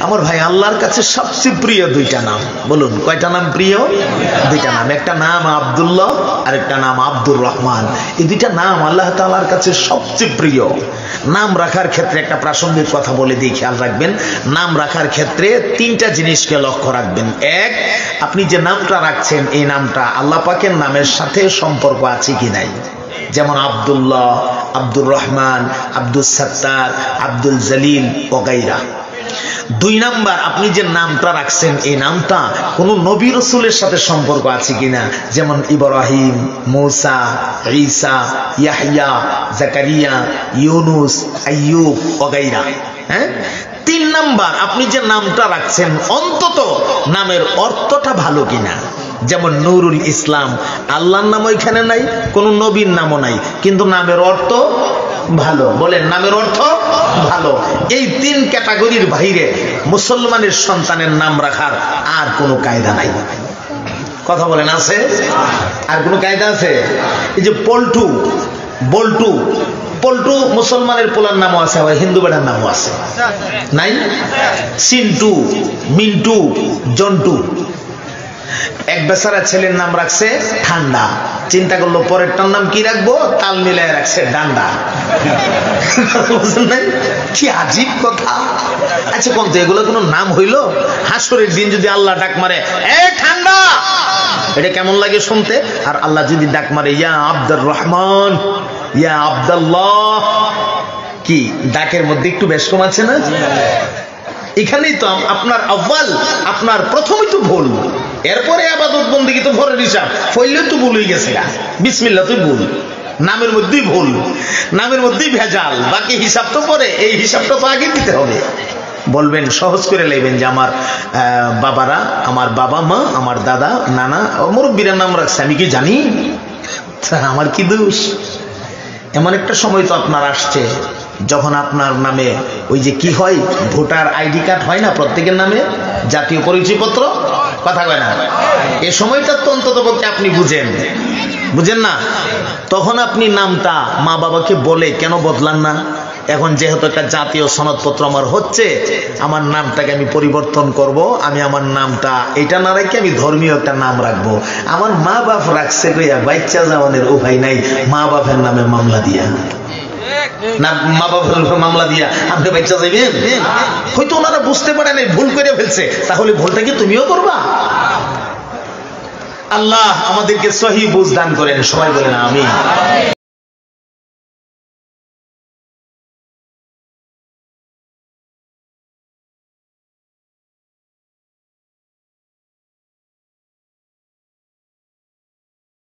আমার ভাই আল্লাহর কাছে সবচেয়ে প্রিয় দুইটা নাম, বলুন কয়টা নাম প্রিয়? দুইটা নাম, একটা নাম আব্দুল্লাহ আর একটা নাম আব্দুর রহমান। এই দুইটা নাম আল্লাহ তাআলার কাছে সবচেয়ে প্রিয়। নাম রাখার ক্ষেত্রে একটা প্রাসঙ্গিক কথা বলে দিয়ে খেয়াল রাখবেন, নাম রাখার ক্ষেত্রে তিনটা জিনিসকে লক্ষ্য রাখবেন। এক, আপনি যে নামটা রাখছেন এই নামটা আল্লাহ পাকের নামের সাথে সম্পর্ক আছে কি নাই। যেমন আব্দুল্লাহ, আব্দুর রহমান, আব্দুল সত্তার, আব্দুল জলিল ওগাইরা। দুই নাম্বার, আপনি যে নামটা রাখছেন এই নামটা কোন নবী রাসূলের সাথে সম্পর্ক আছে কিনা, যেমন ইব্রাহিম, মূসা, ঈসা, ইয়াহইয়া, জাকারিয়া, ইউনুস, আইয়ুব ওগাইরা। হ্যাঁ। তিন নাম্বার, আপনি যে নামটা রাখছেন অন্তত নামের অর্থটা ভালো কিনা। যেমন নুরুল ইসলাম, আল্লাহর নাম ওইখানে নাই, কোন নবীর নামও নাই, কিন্তু নামের অর্থ ভালো। বলেন নামের অর্থ ভালো। এই তিন ক্যাটাগরির বাইরে মুসলমানের সন্তানের নাম রাখার আর কোনো কায়দা নাই। কথা বলেন আছে? আর কোনো কায়দা আছে? এই যে পল্টু, বল্টু, পল্টু মুসলমানের পোলার নামও আছে, আবার হিন্দু বেড়ার নামও আছে, নাই? সিন্টু, মিন্টু, জন্টু। এক বেচারা ছেলের নাম রাখছে ঠান্ডা, চিন্তা করলো পরেরটার নাম কি রাখবো, তাল মিলায় রাখছে ডান্ডা। কি আজীব কথা। আচ্ছা কোন তো এগুলো কোনো নাম হইলো? হাসরের দিন যদি আল্লাহ ডাক মারে এ ঠান্ডা, এটা কেমন লাগে শুনতে? আর আল্লাহ যদি ডাক মারে ইয়া আব্দুর রহমান, ইয়া আব্দুল্লাহ, কি ডাকের মধ্যে একটু বেশ কম আছে না? এখানেই তো আপনার আউয়াল, আপনার প্রথমই তো ভুল, এরপরে ইবাদত বন্দেগী তো ভরের হিসাব, ফইলে তো ভুল হয়ে গেছে। বিসমিল্লাহ তুই ভুল, নামের মধ্যেই ভুল, নামের মধ্যেই ভেজাল, বাকি হিসাব তো পরে, এই হিসাবটা তো আগে দিতে হবে। বলবেন সহজ করে নেবেন যে আমার বাবারা, আমার বাবা মা, আমার দাদা নানা মুরব্বীরা নাম রাখছে, আমি কি জানি? আমার কি দোষ? এমন একটা সময় তো আপনার আসছে যখন আপনার নামে ওই যে কি হয়, ভোটার আইডি কার্ড হয় না প্রত্যেকের নামে, জাতীয় পরিচয়পত্র, কথা কয় না? এই সময়টা তো অন্তত পক্ষে আপনি বুঝেন, বুঝেন না? তখন আপনি নামটা মা বাবাকে বলে কেন বদলান না? এখন যেহেতু একটা জাতীয় সনদপত্র আমার হচ্ছে, আমার নামটাকে আমি পরিবর্তন করব, আমি আমার নামটা এটা না রেখে আমি ধর্মীয় একটা নাম রাখবো। আমার মা বাপ রাখছে কইয়া বাচ্চা যাওয়ানের উপায় নাই, মা বাপের নামে মামলা দিয়া না, মা বাবার মামলা দিয়া আপনি বাচ্চা যাইবেন? হয়তো ওনারা বুঝতে পারে নাই, ভুল করে ফেলছে, তাহলে ভুলটা কি তুমিও করবা? আল্লাহ আমাদেরকে সহি বুঝ দান করেন, সবাই বলেন আমিন।